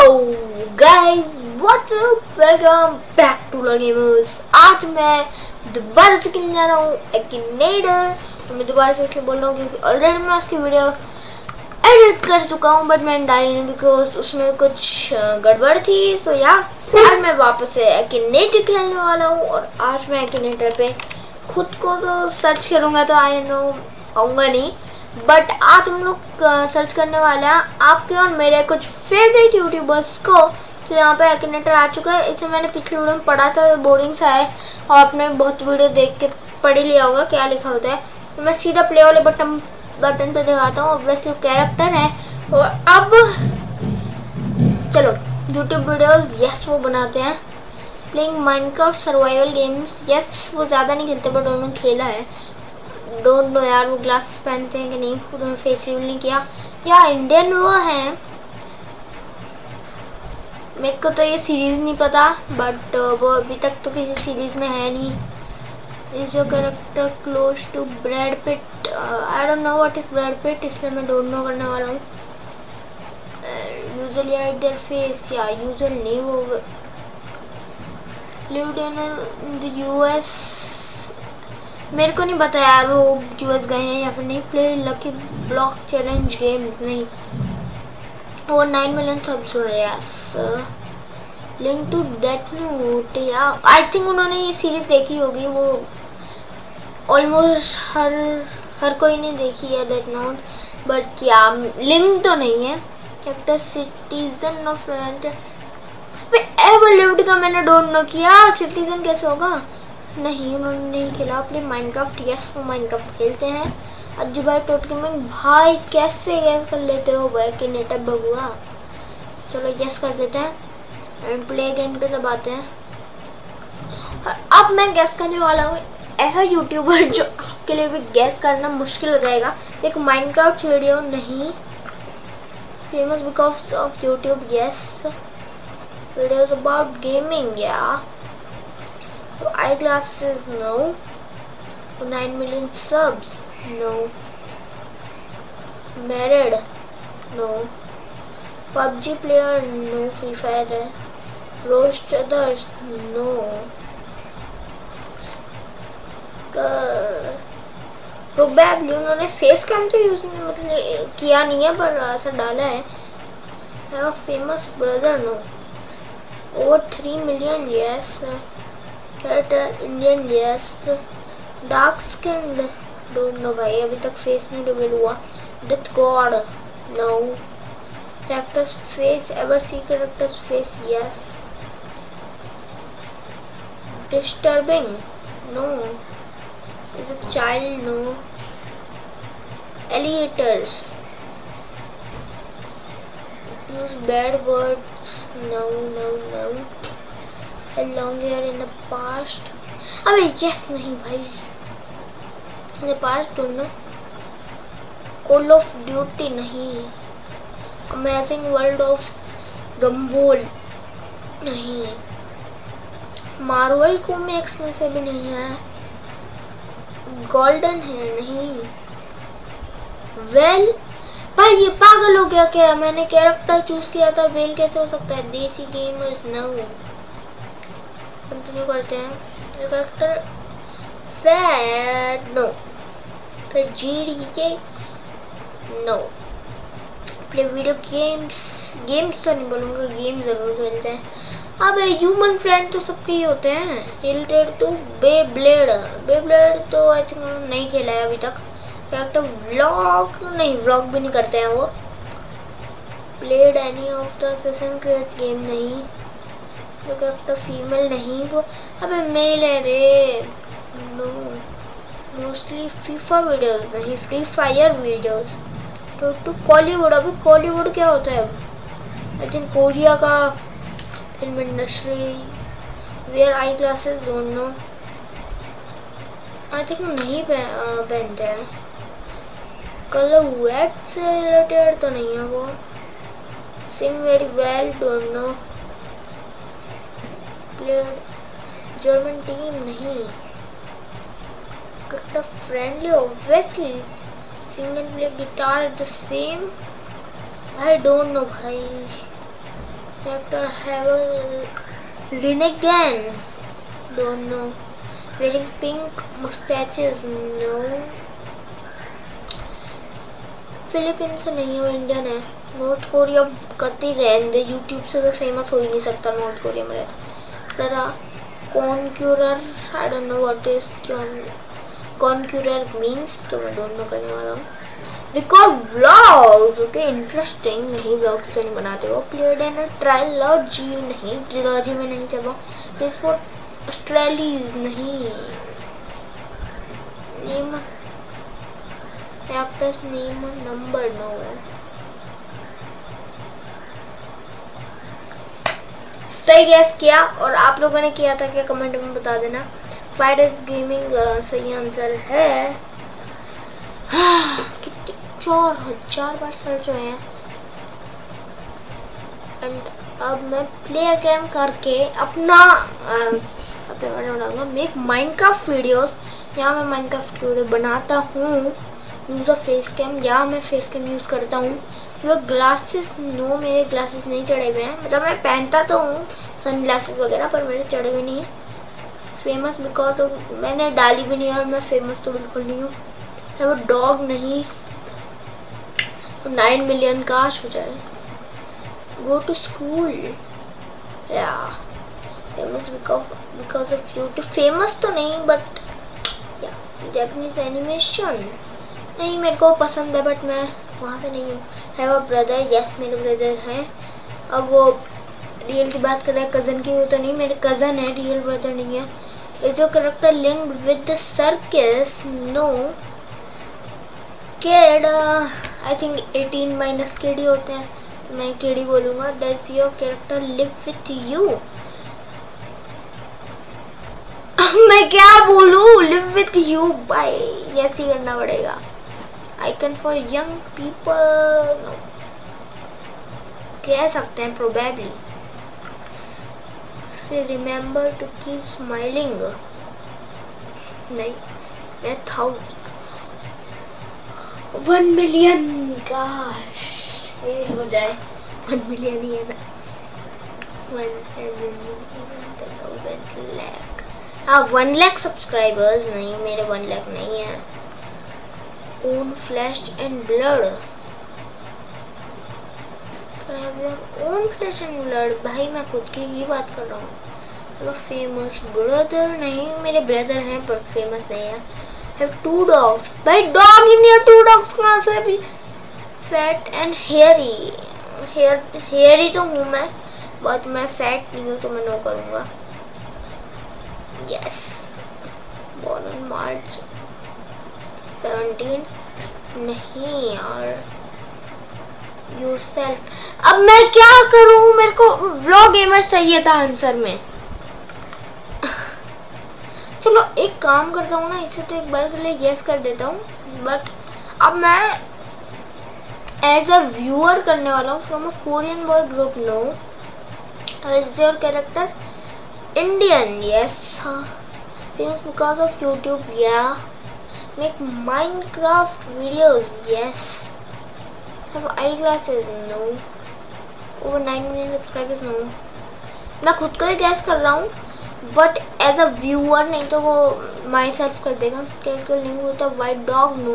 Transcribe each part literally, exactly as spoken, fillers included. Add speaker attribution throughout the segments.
Speaker 1: Guys what's up, welcome back to lol gamers. आज मैं दोबारा से खेलने जा रहा हूँ एक्टिनेटर। तो मैं दोबारा से इसलिए बोल रहा हूँ क्योंकि ऑलरेडी मैं उसकी वीडियो एडिट कर चुका हूँ, बट मैंने डाली नहीं बिकॉज उसमें कुछ गड़बड़ थी। सो या आज मैं वापस से एक्टिनेटर खेलने वाला हूँ और आज मैं एक्टिनेटर पे खुद को तो सर्च करूँगा तो आई नो आऊँगा नहीं, बट आज हम लोग सर्च करने वाले हैं आपके और मेरे कुछ फेवरेट यूट्यूबर्स को। तो यहाँ पे एक्टिनेटर आ चुका है। इसे मैंने पिछले वीडियो में पढ़ा था, बोरिंग सा है और आपने बहुत वीडियो देख के पढ़ ही लिया होगा क्या लिखा होता है। तो मैं सीधा प्ले वाले बटन बटन पे दिखाता हूँ। ऑब्वियसली कैरेक्टर है और अब चलो यूट्यूब वीडियोस यस वो बनाते हैं। Playing Minecraft survival games, yes वो ज़्यादा नहीं खेलते बट उन्होंने खेला है। डोंट नो यार वो ग्लासेस पहनते हैं कि नहीं, उन्होंने फेस रिवील नहीं किया। या इंडियन वो हैं, मेरे को तो ये सीरीज़ नहीं पता, बट वो अभी तक तो किसी सीरीज़ में है नहीं। Is your character close to Brad Pitt? I don't know what is Brad Pitt, इसलिए मैं डोंट नो करने वाला हूँ। यूजुअली हाइड देयर फेस, या यूजुअल नहीं, वो लिव्ड इन द यूएस। मेरे को नहीं पता यार वो यूएस गए हैं या फिर नहीं। Play lucky block challenge game, नहीं और नाइन मिलियन सब्स हुए। Yes link to Death Note, या आई थिंक उन्होंने ये सीरीज देखी होगी। वो ऑलमोस्ट हर हर कोई ने देखी है डेथ नोट, बट क्या लिंक तो नहीं है। Actor citizen of ever lived का मैंने डोंट नो किया, सिटीजन कैसे होगा? नहीं उन्होंने नहीं खेला। अपने माइनक्राफ्ट, यस वो माइनक्राफ्ट खेलते हैं। अज्जू भाई टोटके में भाई कैसे गैस कर लेते हो भाई कि नेटअप बबुआ। चलो यस कर देते हैं एंड प्ले अगेन पे दबाते हैं। अब मैं गैस करने वाला हूँ ऐसा यूट्यूबर जो आपके लिए भी गैस करना मुश्किल हो जाएगा। एक माइनक्राफ्ट वीडियो नहीं, famous because of YouTube, yes videos about gaming, या eyeglasses, no. nine million subs, no. Married, no. P U B G player, no. Free Fire, roast others, no. Probably उन्होंने face cam तो use मतलब किया नहीं है पर ऐसा डाला है। Have a famous brother, no. Over three million, yes. Indian, yes. Dark skinned, don't know भाई, अभी तक फेस नहीं रिवील हुआ। Death god, no. Characters face, ever see characters face, yes. Disturbing, no. Is a child, no. Alligators, use bad words, no no no. Long hair in the past, अबे yes नहीं भाई, in the past ढूंढना। Call of Duty नहीं। Amazing World of Gumball नहीं। Marvel Comics में से भी नहीं है। Golden Hair नहीं। Well भाई ये पागल हो गया क्या? मैंने कैरेक्टर चूज किया था, वेल कैसे हो सकता है? देसी गेमर्स, नो। कंटिन्यू करते हैं। Character sad, no. GD, no. Play video games, games तो नहीं बोलूँगा, गेम ज़रूर खेलते हैं। अब ह्यूमन फ्रेंड तो सबके ही होते हैं। Related to Beyblade, Beyblade तो आई थिंक नहीं खेला है अभी तक। कैरेक्टर व्लॉग, नहीं व्लॉग भी नहीं करते हैं वो। Played any of the session create game, नहीं। कैरेक्टर फीमेल नहीं, वो अबे मेल है रे, नो। मोस्टली फीफा वीडियोस नहीं, फ्री फायर वीडियोस। तो टू कॉलीवुड, अभी कॉलीवुड क्या होता है? आई थिंक कोरिया का film industry. Wear eyeglasses, don't know. I think नहीं पहनते हैं। कलर वेट से रिलेटेड तो नहीं है वो। Sing very well, don't know. Player German team, नहीं। Character friendly, obviously. Sing and play guitar at the same, I don't know भाई। Actor have Rinnegan. Don't know. Wearing pink mustaches. No. Philippines से नहीं हो, Indian है. North Korea कति रहने दे, YouTube से तो फेमस हो ही नहीं सकता नॉर्थ कोरिया में रहता. Conqueror, I don't know what is conqueror means, तो मैं डोंट नो करने वाला हूँ. Record vlogs, okay interesting. नहीं व्लॉग्स तो नहीं बनाते वो. प्लेड इन ट्रायलॉजी, नहीं ट्रिलॉजी में नहीं थे वो. स्पोर्ट ऑस्ट्रेलीज, नहीं. Name actors name number, no. सही गैस किया, और आप लोगों ने किया था क्या कमेंट में बता देना. फाइटर्स गेमिंग सही आंसर है. कितने चार हजार बार सर्च हुए हैं. एंड अब मैं प्ले अगेन करके अपना अपने बारे में बताऊंगा. Make Minecraft videos. यहाँ मैं माइनक्राफ्ट वीडियो बनाता हूँ. यूज़ अ फेस कैम, या मैं फेस कैम यूज़ करता हूँ. वो ग्लासेस, नो मेरे ग्लासेस नहीं चढ़े हुए हैं. मतलब मैं पहनता तो हूँ सन ग्लासेस वगैरह, पर मेरे चढ़े हुए नहीं है. फेमस बिकॉज ऑफ, मैंने डाली भी नहीं, और मैं फेमस तो बिल्कुल नहीं हूँ. वो डॉग नहीं. नाइन मिलियन काश हो जाए. गो टू स्कूल, या famous because because of YouTube. Famous तो नहीं, बट या जापानीज एनिमेशन नहीं मेरे को पसंद है, बट मैं वहाँ से नहीं हूँ. हैव अ ब्रदर, यस मेरे ब्रदर हैं. अब वो रियल की बात कर रहा है, कज़न की. वो तो नहीं, मेरे कज़न है, रियल ब्रदर नहीं है. Is your character linked with the circus? No. Kid, I think eighteen minus kid ही होते हैं, मैं किड ही बोलूँगा. Does your character live with you? मैं क्या बोलूँ, live with you by, yes ही करना पड़ेगा. Icon for young people, no. कह सकते हैं प्रोबेबली. से रिमेंबर टू कीप स्माइलिंग, नहीं. मैं थाउजेंड वन मिलियन, काश ये हो जाए. वन मिलियन ही है ना. वन थाउजेंड लैख, हाँ वन लैख सब्सक्राइबर्स. नहीं मेरे वन लैख नहीं है. Own flesh and blood, own flesh and blood. भाई मैं खुद की ही बात कर रहा हूँ. फेमस ब्रदर, नहीं मेरे ब्रदर हैं पर फेमस नहीं है. हैव टू डॉग्स, भाई डॉग ही नहीं है, टू डॉग्स कहाँ से अभी. Fat and hairy, hair hairy तो हूँ मैं, बट मैं फैट नहीं हूँ, तो मैं नो करूँगा. Yes. Born on March seventeen, नहीं यार. योरसेल्फ, अब मैं क्या करूं, मेरे को व्लॉग गेमर्स चाहिए था आंसर में. चलो एक काम करता हूँ ना, इससे तो एक बार के लिए यस कर देता हूँ. बट अब मैं एज अ व्यूअर करने वाला हूँ. From a Korean boy group, no. Is your character Indian? Yes. Famous because of YouTube, yeah. Make Minecraft videos, yes. Have eyeglasses? No. Over nine million subscribers? No. मैं खुद को ही gas कर रहा हूँ, but as a viewer नहीं तो वो my self कर देगा. Character link with a white dog, no.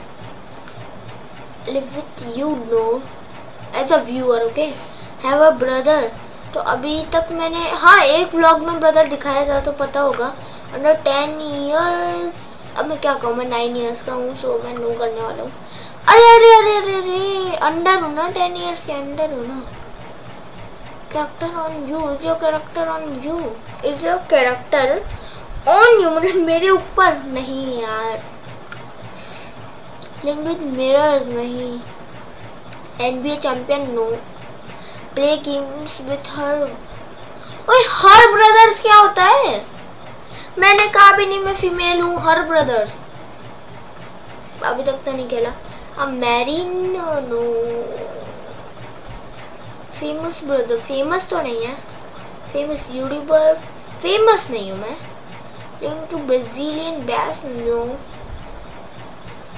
Speaker 1: Live with you, no. As a viewer, okay. Have a brother, तो अभी तक मैंने, हाँ एक व्लॉग में ब्रदर दिखाया था तो पता होगा. अंडर टेन ईयर्स, अब मैं क्या कहूँ, मैं नाइन ईयर्स का हूँ, सो मैं नो करने वाला हूँ. अरे अरे अरे अरे अरे अंडर हूँ ना, टेन ईयर्स के अंडर हूँ ना. Character on you, is your character on you? Is your character on you मतलब मेरे ऊपर? नहीं यार. लिंक विद मिरर्स, नहीं. NBA champion, no. Play games with her, ओए हर ब्रदर्स क्या होता है? मैंने कहा भी नहीं मैं फीमेल हूँ. हर ब्रदर्स अभी तक तो नहीं खेला. अब marine, no. Famous brother, famous तो नहीं है. फेमस यूट्यूबर, फेमस नहीं हूँ मैं. Link to Brazilian bass, no.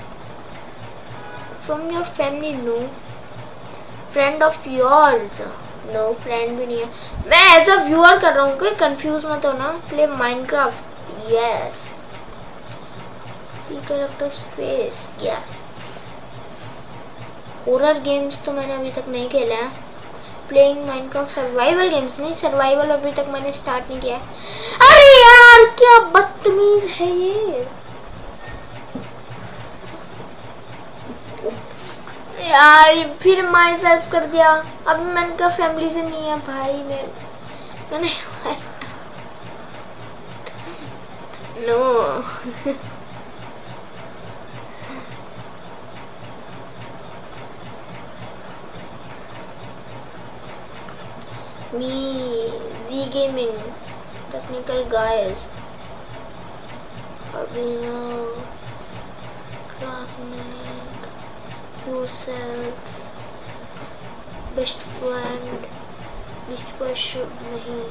Speaker 1: From your family, no. Friend of yours, no friend भी नहीं है। मैं एज अ व्यूअर कर रहा हूँ, कोई कंफ्यूज मत होना। Play Minecraft, yes. See characters face, yes. Horror games तो मैंने अभी तक नहीं खेला है। प्लेइंग माइनक्राफ्ट सर्वाइवल गेम्स, नहीं सर्वाइवल अभी तक मैंने स्टार्ट नहीं किया है। अरे यार क्या बदतमीज है ये यार, फिर माई सेल्फ कर दिया। अब मैंने कहा फैमिली से नहीं है भाई, मेरे मैंने no me Z Gaming technical guys, Abhinav, classmate, yourself, best friend, which was should नहीं।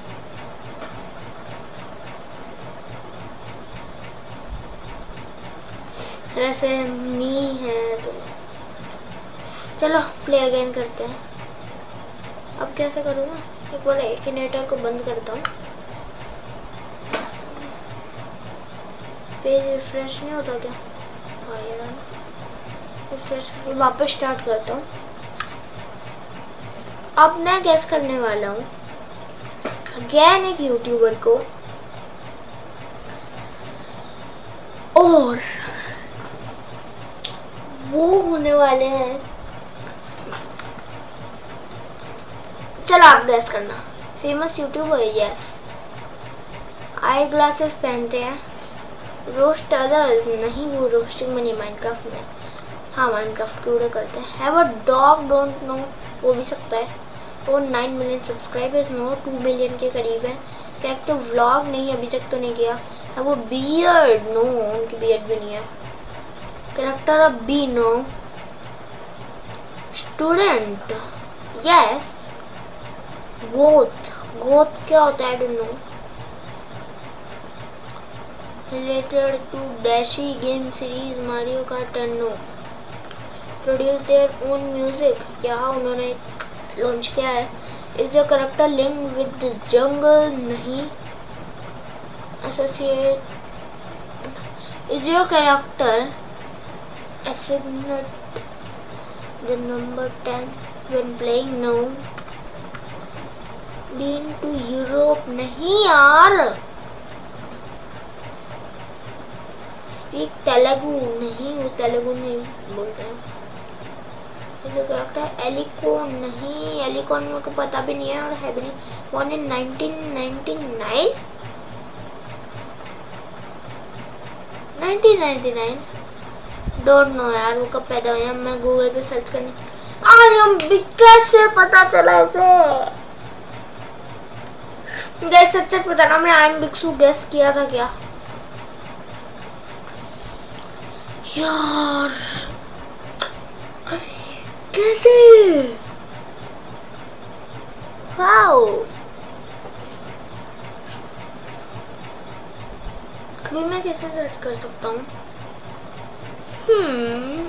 Speaker 1: ऐसे मी है तो चलो प्ले अगेन करते हैं। अब कैसे करूँगा, एक बार एक्टिनेटर को बंद करता हूँ। पेज रिफ्रेश नहीं होता क्या? हाँ यार रिफ्रेश करके वापस स्टार्ट करता हूँ। अब मैं गैस करने वाला हूँ अगेन एक यूट्यूबर को, और वो होने वाले हैं, चलो आप गैस करना। Famous YouTuber, yes. Eyeglasses पहनते हैं। रोस्ट अदर्स, नहीं वो रोस्टिंग में नहीं, माइनक्राफ्ट में। हाँ माइनक्राफ्ट की वीडियो करते हैं। Have a dog, don't know, वो भी सकता है। और nine million subscribers, no two million के करीब है। कैरेक्टर व्लॉग, नहीं अभी तक तो नहीं किया है। वो बियर्ड, नो उनकी बियर्ड भी नहीं है। कैरेक्टर अब बी, no. Student, yes. Goth, goth क्या होता है, I don't know. Related to Dashie game series Mario Kart ten, no. Produce their own music, यहाँ उन्होंने लॉन्च किया है। Is your character linked with the jungle, नहीं। Associate, is your character assigned the number ten when playing, no. Been to Europe, नहीं यार। Speak Telugu, नहीं वो तेलुगु नहीं बोलते हैं। जो कैरेक्टर एलिकॉन, नहीं एलिकॉन मेरे को पता भी नहीं है और है भी नहीं। Born in nineteen ninety nine, nineteen ninety nine, don't know यार वो कब पैदा हुए हैं। मैं गूगल पे सर्च करने आई एम बिग, कैसे पता चला ऐसे? गैस सच सच बताना, मैं आई एम बिग गैस किया था क्या यार? कैसे? वाओ, अभी मैं कैसे सर्च कर सकता हूँ? हम्म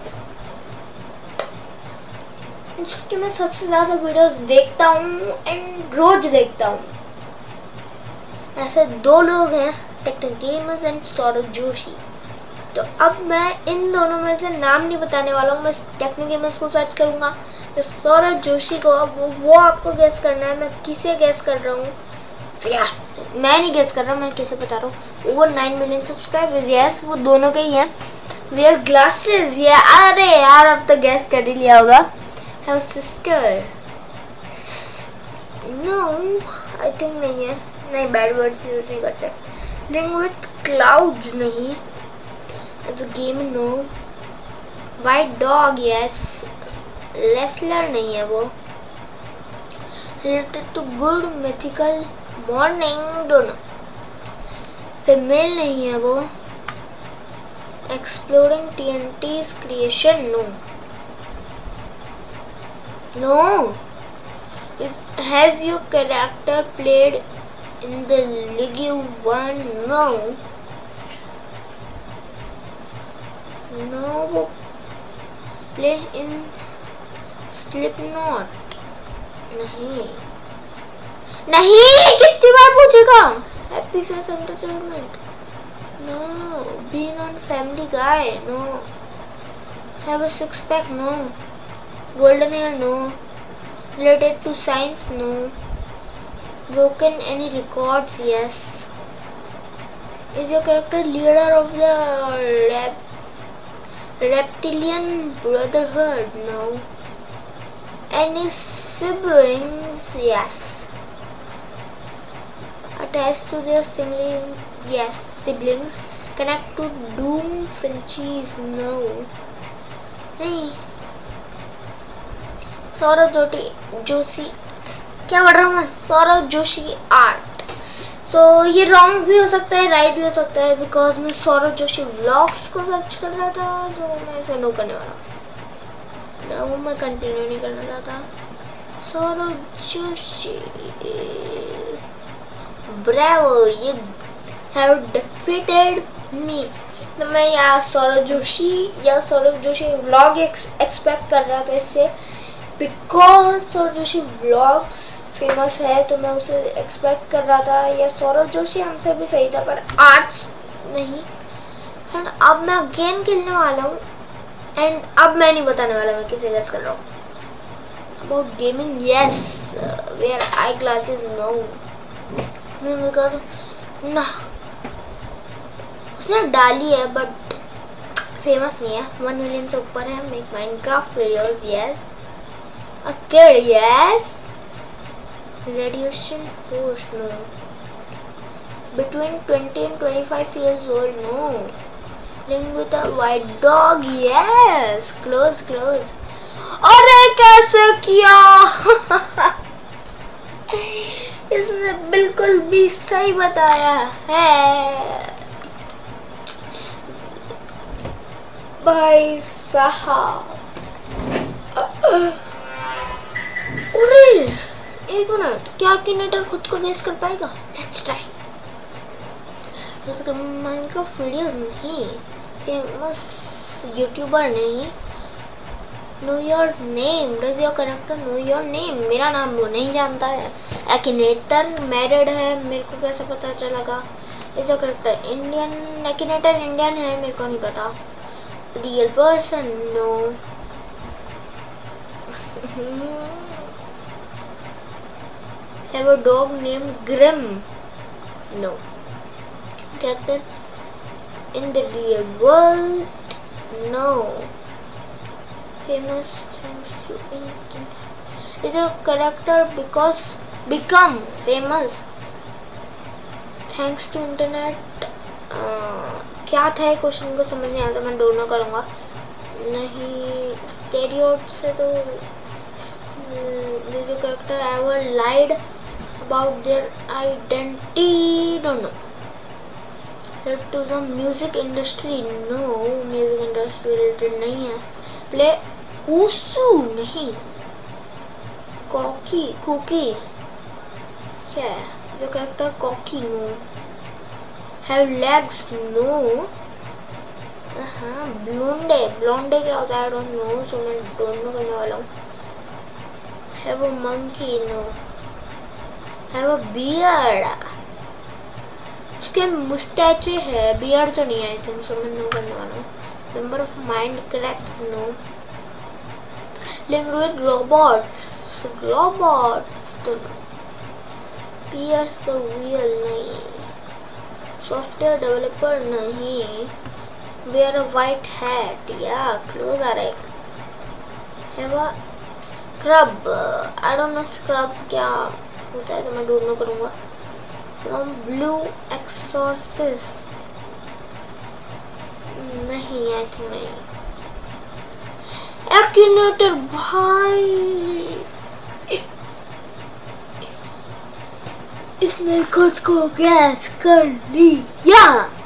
Speaker 1: जिसके मैं सबसे ज़्यादा वीडियोस देखता हूँ एंड रोज देखता हूँ, ऐसे दो लोग हैं, techno gamers and Saurabh Joshi. तो अब मैं इन दोनों में से नाम नहीं बताने वाला हूँ। मैं टेक्निक गेमर्स को सर्च करूँगा, तो सौरभ जोशी को, वो, वो आपको गैस करना है मैं किसे गैस कर रहा हूँ। तो यार मैं नहीं गैस कर रहा, मैं किसे बता रहा हूँ। Over nine million subscribers, yes वो दोनों के ही हैं। वेयर ग्लासेस, ये अरे यार अब तो गैस कर ही लिया होगा। Have sister, no I think नहीं है, नहीं बैड वर्ड्स यूज नहीं करते। लिंक विथ क्लाउड्स, नहीं। As a game, no. White dog, yes. Wrestler, नहीं है वो। Related to Good Mythical Morning, don't know. Female, नहीं है वो। Exploring T N T's creation, no. No. It, has your character played in the League One? No. No. वो play in Slipknot, नहीं। क्या पूछेगा? Happy Face Entertainment no, being on Family Guy no, have a six pack no, golden hair no, related to science no, broken any records yes, is your character leader of the rep reptilian brotherhood no, any siblings yes, attached to their sibling yes, siblings connect to Doom franchise no, नहीं, सौरभ जोटी जोशी क्या पढ़ रहा हूँ मैं? Saurabh Joshi art. So so, ये wrong भी हो सकता है, राइट भी हो सकता है, बिकॉज मैं सौरभ जोशी व्लॉग्स को सर्च कर रहा था। सो so, मैं इसे नो करने वाला हूँ, मैं कंटिन्यू नहीं करना चाहता। Saurabh Joshi bravo, you have defeated me। तो मैं या सौरभ जोशी या सौरभ जोशी व्लॉग एक्सपेक्ट कर रहा था इससे, because Saurabh Joshi vlogs famous है तो मैं उसे एक्सपेक्ट कर रहा था। या सौरभ जोशी आंसर भी सही था पर आर्ट्स नहीं। एंड अब मैं अगेन खेलने वाला हूँ एंड अब मैं नहीं बताने वाला मैं किसे गेस कर रहा हूँ। About gaming yes, wear eyeglasses no, मैं कर ना, उसने डाली है बट फेमस नहीं है, वन मिलियन से ऊपर है। Make Minecraft videos yes, a kid yes, radiation host no, between twenty and twenty-five years old no, linked with a white dog yes, close close। अरे कैसे किया इसने बिल्कुल भी सही बताया है भाई साहब। अरे एक मिनट, क्या किनेटर खुद को गेस कर पाएगा? Let's try. माइनक्राफ्ट वीडियोस नहीं, फेमस यूट्यूबर नहीं, know your name, does your character know your name, मेरा नाम वो नहीं जानता है। एक्नेटर मैरिड है, मेरे को कैसे पता चलेगा? Is your character Indian, Akinator Indian है, मेरे को नहीं पता। Real person no, have a dog named Grim no, character in the real world no, famous thanks to internet, is a character because become famous thanks to internet। uh, क्या था question को समझ नहीं आया तो मैं दोनों करूँगा नहीं। स्टेरियोटाइप से तो the character ever lied about their identity don't know, related to the music industry no, music industry related नहीं है। play उसू नहीं, कॉकी कुकी क्या है? the character cocky no, have legs no, हाँ ब्लोंडे, ब्लोंडे क्या होता है आई डोंट नो, सो मैं डोंट नो करने वाला हूँ। have a monkey no, have a beard, उसके मुस्टैचे है, बियर्ड तो नहीं आई थिंक, सो मैं नो करने वाला हूँ। Member of Minecraft no, linked with robots, robots तो नो, पियर्स द व्हील नहीं, सॉफ्टवेयर डेवलपर नहीं, wear a white hat yeah, close are it, have a scrub, I don't know scrub क्या होता है तो मैं ढूंढना करूँगा। from blue exorcist नहीं, आई थिंक नहीं। एक्टिनेटर भाई, इसने खुद को गैस कर लिया।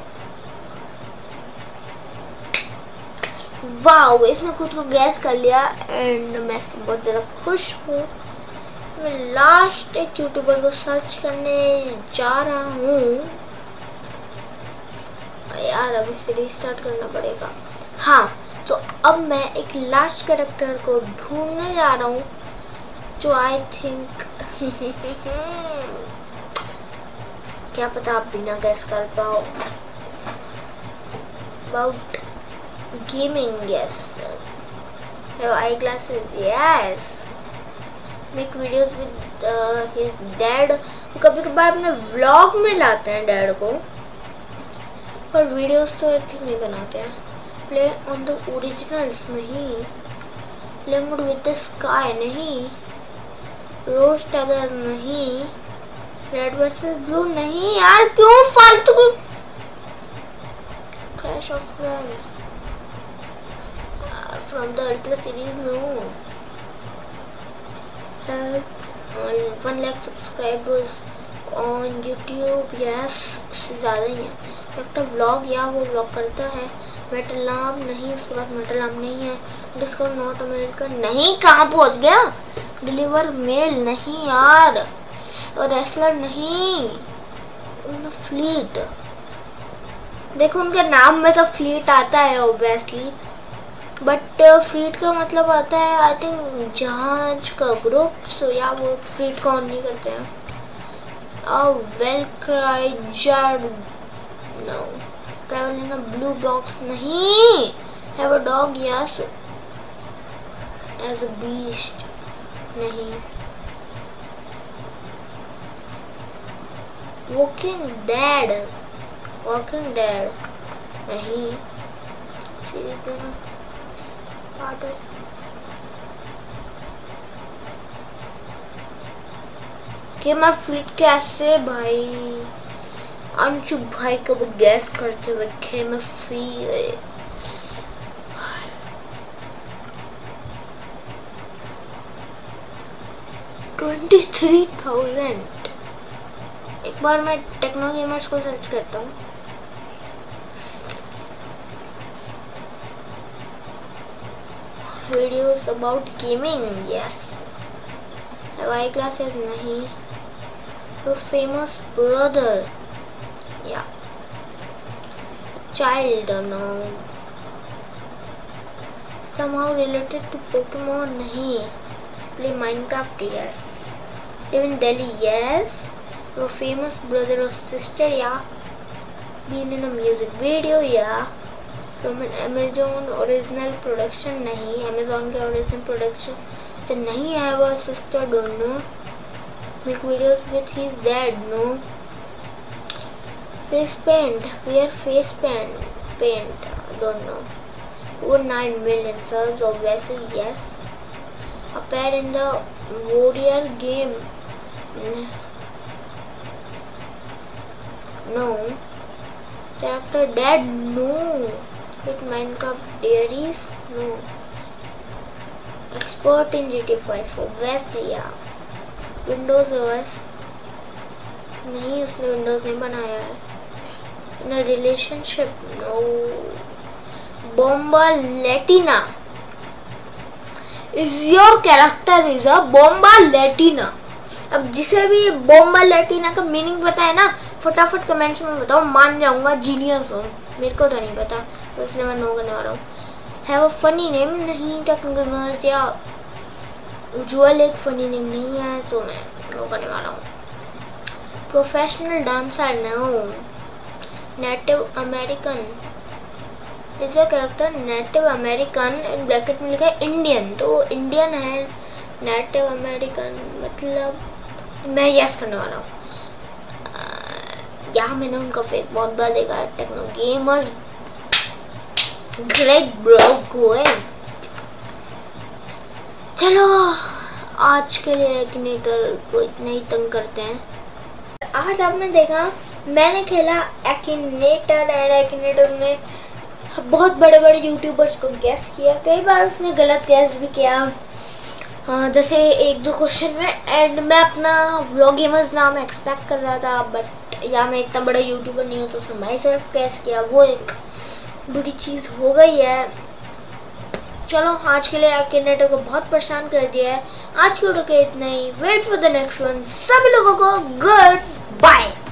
Speaker 1: वाओ, इसने खुद को गैस कर लिया एंड मैं बहुत ज़्यादा खुश हूँ। मैं लास्ट एक यूट्यूबर को सर्च करने जा रहा हूँ यार, अभी से रीस्टार्ट करना पड़ेगा। हाँ, तो अब मैं एक लास्ट कैरेक्टर को ढूंढने जा रहा हूँ जो आई थिंक क्या पता आप बिना गैस कर पाओ। About gaming, yes, eyeglasses, yes, make videos with his dad. कभी कभार अपने व्लॉग में लाते हैं डैड को, पर वीडियोस तो ठीक नहीं बनाते हैं। प्ले ऑन द ओरिजिनल्स नहीं, प्लेइंग विद द स्काई नहीं, रोज टैगर्स नहीं, रेड वर्सेस ब्लू नहीं। यार क्यों फालतू की Clash of Clans from the ultra series, no. Have one lakh subscribers on YouTube, yes, उससे ज़्यादा ही है। एक व्लॉग, या वो व्लॉग करता है। मेटल नाम नहीं, उसके पास मेटल नाम नहीं है। डिस्काउंट नॉट अमेरिका नहीं, कहाँ पहुँच गया। डिलीवर मेल नहीं यार, और रेसलर नहीं। उन फ्लीट, देखो उनके नाम में तो फ्लीट आता है ऑब्वियसली, बट फ्लीट का मतलब आता है आई थिंक जहाज का ग्रुप, सो या वो फ्लीट का ऑन नहीं करते हैं। Oh, well cried, no. Travel in a blue box, नहीं. Have a dog, yes. As a beast, नहीं. Walking Dead, Walking Dead, नहीं. Season part of Gamer Fleet कैसे भाई, अंशु भाई को वो गैस करते हुए गेमर फ्री गए। Twenty three thousand. एक बार मैं टेक्नो गेमर्स को सर्च करता हूँ। Videos about gaming, yes. Eyeglasses नहीं। Your famous brother, yeah. Child, no. Somehow related to Pokemon, नहीं. Play Minecraft, yes. Live in Delhi, yes. Your famous brother or sister, yeah. Been in a music video, yeah. From an Amazon original production, नहीं. Amazon के original production से नहीं है वो sister, don't know. Make videos with his dad, no. Face paint, wear face paint, paint, don't know. Over nine million subs, obviously, yes. Appear in the Warrior game, no. Character dad, no. With Minecraft diaries, no. Expert in G T A five, obviously, yeah. Windows OS नहीं, उसने Windows नहीं बनाया है। In a relationship, no. Bomba Latina, is your character is a bomba Latina. अब जिसे भी बॉम्बा लेटिना का meaning पता है ना, फटाफट कमेंट्स में बताओ, मान जाऊंगा जीनियस हो। मेरे को तो नहीं पता, तो इसलिए मैं नो करने वाला हूँ। हैव अ फनी नेम नहीं, टेक्निकल या उज्जवल एक फनी नेम नहीं है, तो मैं नो करने वाला हूँ। Professional dancer, no. Native American is a character, Native American. In bracket में लिखा है इंडियन, तो इंडियन है। नेटिव अमेरिकन मतलब मैं यस करने वाला हूँ। यहाँ मैंने उनका फेस बहुत बार देखा है। Techno Gamers, great bro, great. चलो आज के लिए एक्नेटर को इतना ही तंग करते हैं। आज आपने देखा मैंने खेला एक्नेटर, एंड एक्नेटर ने बहुत बड़े बड़े यूट्यूबर्स को गैस किया। कई बार उसने गलत गैस भी किया, हाँ, जैसे एक दो क्वेश्चन में। एंड मैं अपना व्लॉग गेमर्स नाम एक्सपेक्ट कर रहा था, बट या मैं इतना बड़ा यूट्यूबर नहीं हूँ, तो उसने माई सेल्फ गैस किया। वो एक बुरी चीज़ हो गई है। चलो आज के लिए एक्नेटर को बहुत परेशान कर दिया है। आज के वीडियो के इतना ही। Wait for the next one. सभी लोगों को गुड बाय।